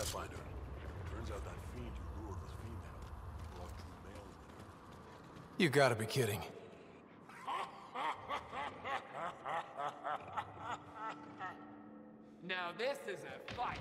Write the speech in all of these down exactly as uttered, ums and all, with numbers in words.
Pathfinder. Turns out that fiend you lured was female. Brought true male with her. You gotta be kidding. Now this is a fight.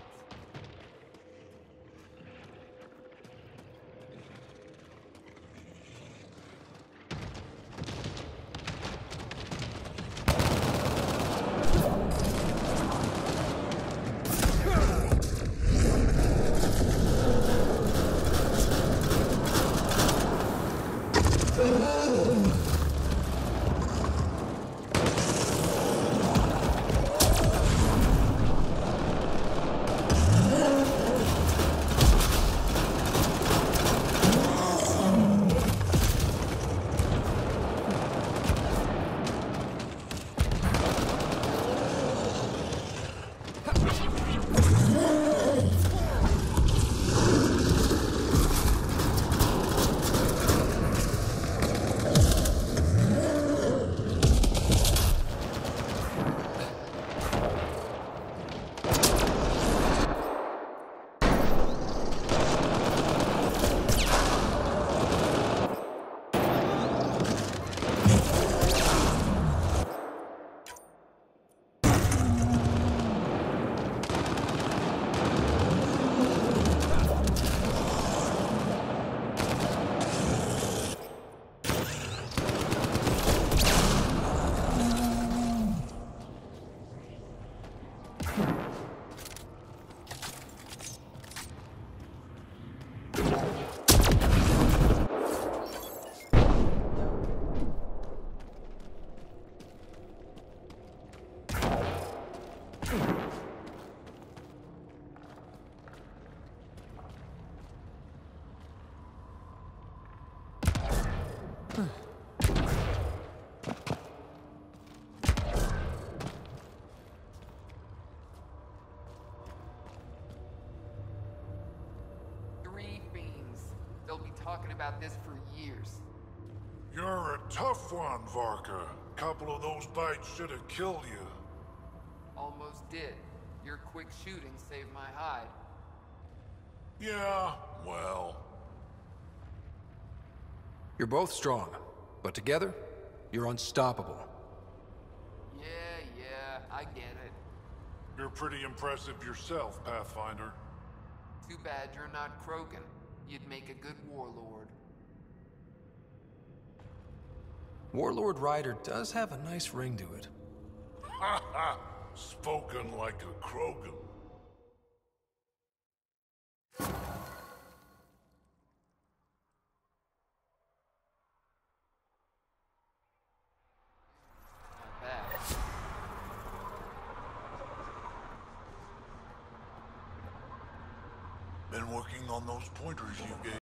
Three Fiends. They'll be talking about this for years. You're a tough one, Varka. Couple of those bites should have killed you. Almost did. Your quick shooting saved my hide. Yeah, well... You're both strong, but together, you're unstoppable. Yeah, yeah, I get it. You're pretty impressive yourself, Pathfinder. Too bad you're not Krogan. You'd make a good warlord. Warlord Ryder does have a nice ring to it. Ha ha! Spoken like a Krogan. Not bad. Been working on those pointers you gave.